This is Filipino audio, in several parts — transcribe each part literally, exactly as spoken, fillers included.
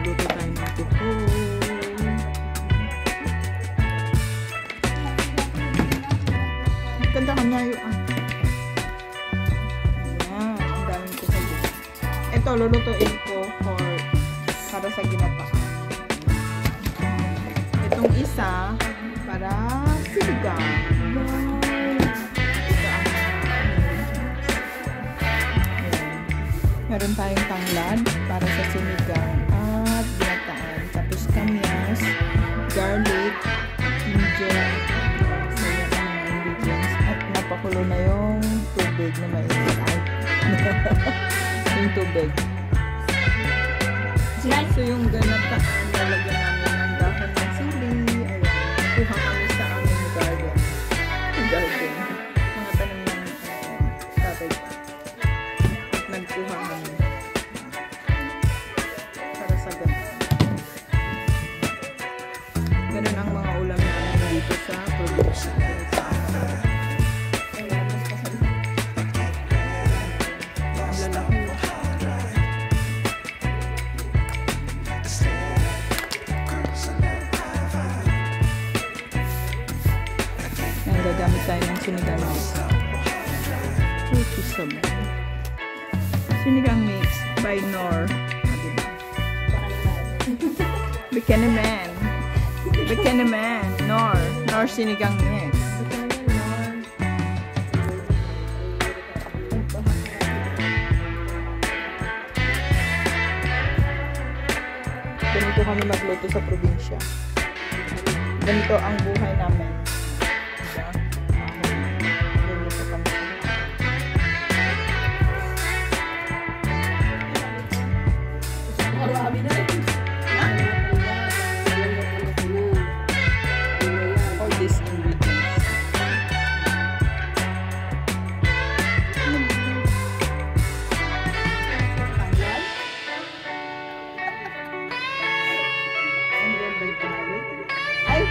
Magluluto tayo ng tuhog. Ganda ka niya yung ah. Ayan, ang daming tuhog. Ito, lulutuin ko for para sa ginata. Itong isa para sinigang. Meron tayong tanglad para sa sinigang at ginataan. Tapos kamyas, garlic, ginger, so yan ang mga ingredients. At napakulo na yung tubig na mainit. Yung tubig. So yung ganataan, lalagyan namin ng dahon ng sili. Ayan, kuha kami sa aming garden. Garden. Mga tanim ng tatay. At nagkuha kami para sa ganun. Ganun ang mga ulam namin dito sa probinsya. Gagamit tayo ng sinigang mix. Sinigang mix by Nor. Bikiniman. Bikiniman. Nor. Nor sinigang mix. Ganito kami magluto sa probinsya. Ganito ang buhay namin. All these ingredients. Ay!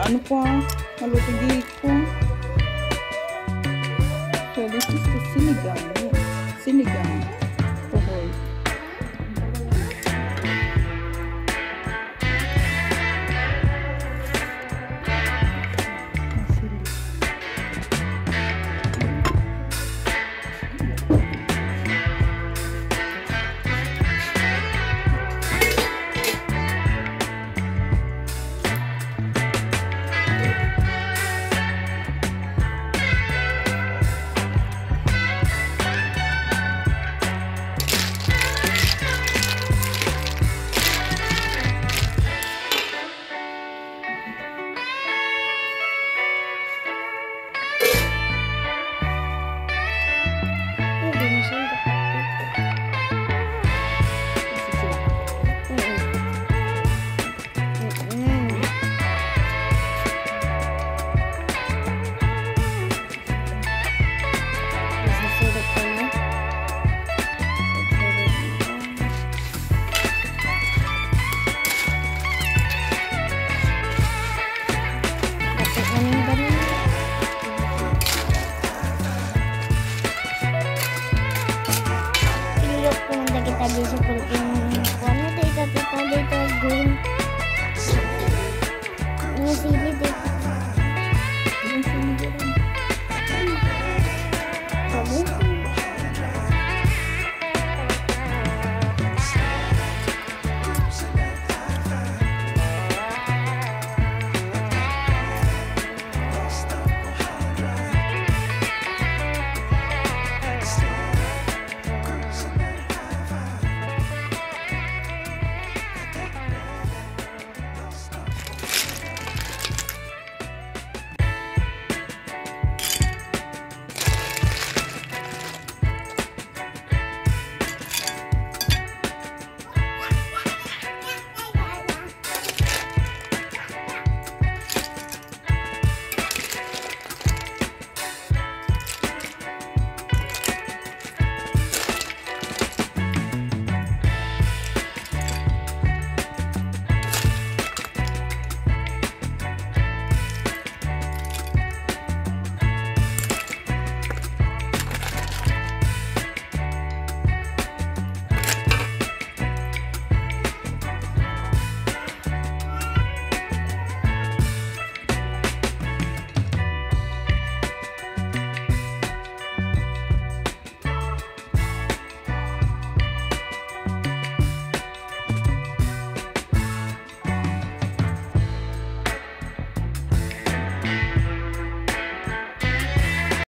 ano pa, malutigi ko. So this is the sinigang. Sinigang.